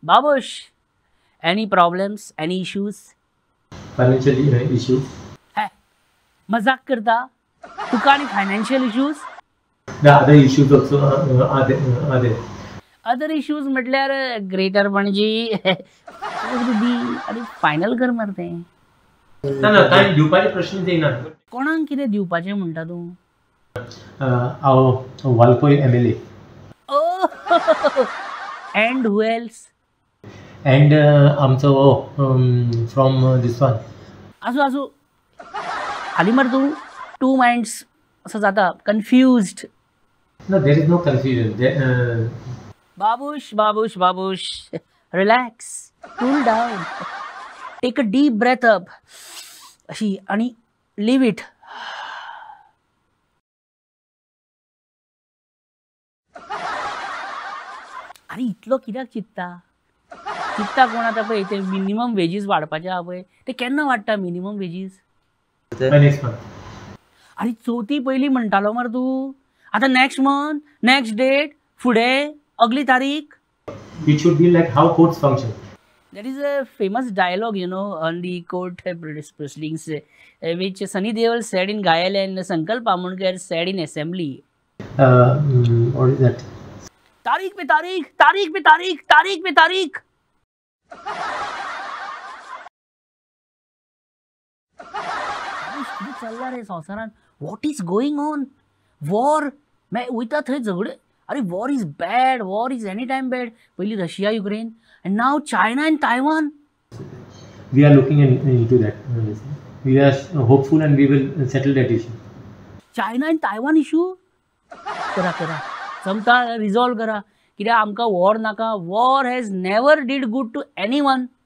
Babush, any problems, any issues? Financial issues. Hey, मजाक करता? तुका आणि financial issues? The other issues also are there. Other issues म्हटल्यार greater Panaji आणि final कर मरते. ना ना काय दिवपाचे प्रश्न येईना. कोणाक कितें दिवपाचें म्हणटा तूं? Valpoi MLA. Oh, and who else? And आमचो from this one. असू हाली मर तूं टू माइंड्स असं जाता confused. No, there is no confusion. Babush, relax, cool down, take a deep breath up, अशी आणि leave it. अरे इतलो कित्याक चित्ता कोण पळय ते मिनिमम वेजीस वाडपाचे आहा पळय ते केन्ना वाडटा मिनिमम वेजीस? Next month. अरे चवथी पयलीं म्हणटालो मरे तूं आता नेक्स्ट मंथ नेक्स्ट डेट फुडें अगली तारीख. It should be like how courts function. There is a famous dialogue, on the court proceedings, which Sunny Deol said in Ghayal and Sankalp Amundkar said in assembly. What is that? तारीख पे तारीख. चल रहा रे संवसारान. What is going on? War. मैं वयता थंय झगडे. अरे war is bad. War is anytime bad. पयली Russia Ukraine and now China and Taiwan. We are looking into that. We are hopeful and we will settle that issue. China and Taiwan issue? करा. समता resolve करा. कित्याक आमकां war नाका. War has never did good to anyone.